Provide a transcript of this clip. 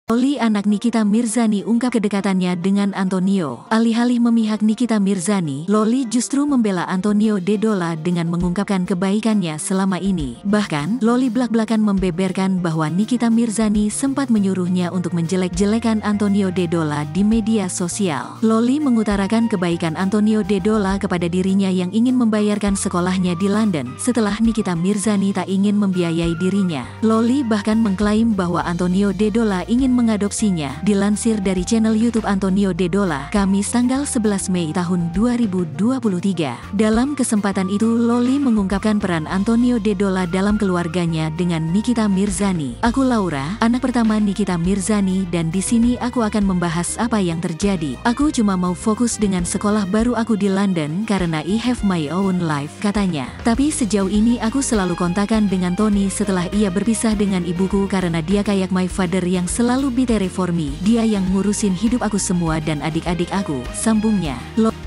Loli anak Nikita Mirzani ungkap kedekatannya dengan Antonio. Alih-alih memihak Nikita Mirzani, Loli justru membela Antonio Dedola dengan mengungkapkan kebaikannya selama ini. Bahkan, Loli belak-belakan membeberkan bahwa Nikita Mirzani sempat menyuruhnya untuk menjelek-jelekan Antonio Dedola di media sosial. Loli mengutarakan kebaikan Antonio Dedola kepada dirinya yang ingin membayarkan sekolahnya di London setelah Nikita Mirzani tak ingin membiayai dirinya. Loli bahkan mengklaim bahwa Antonio Dedola ingin mengadopsinya. Dilansir dari channel YouTube Antonio Dedola, Kamis tanggal 11 Mei tahun 2023. Dalam kesempatan itu, Loli mengungkapkan peran Antonio Dedola dalam keluarganya dengan Nikita Mirzani. Aku Laura, anak pertama Nikita Mirzani, dan di sini aku akan membahas apa yang terjadi. Aku cuma mau fokus dengan sekolah baru aku di London karena I have my own life, katanya. Tapi sejauh ini aku selalu kontakan dengan Tony setelah ia berpisah dengan ibuku karena dia kayak my father yang selalu be there for me. Dia yang ngurusin hidup aku semua dan adik-adik aku, sambungnya.